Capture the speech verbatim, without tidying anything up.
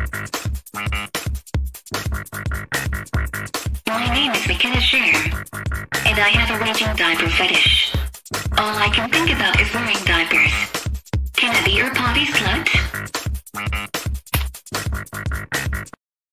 My name is McKenna Sherm, and I have a raging diaper fetish. All I can think about is wearing diapers. Can I be your potty slut?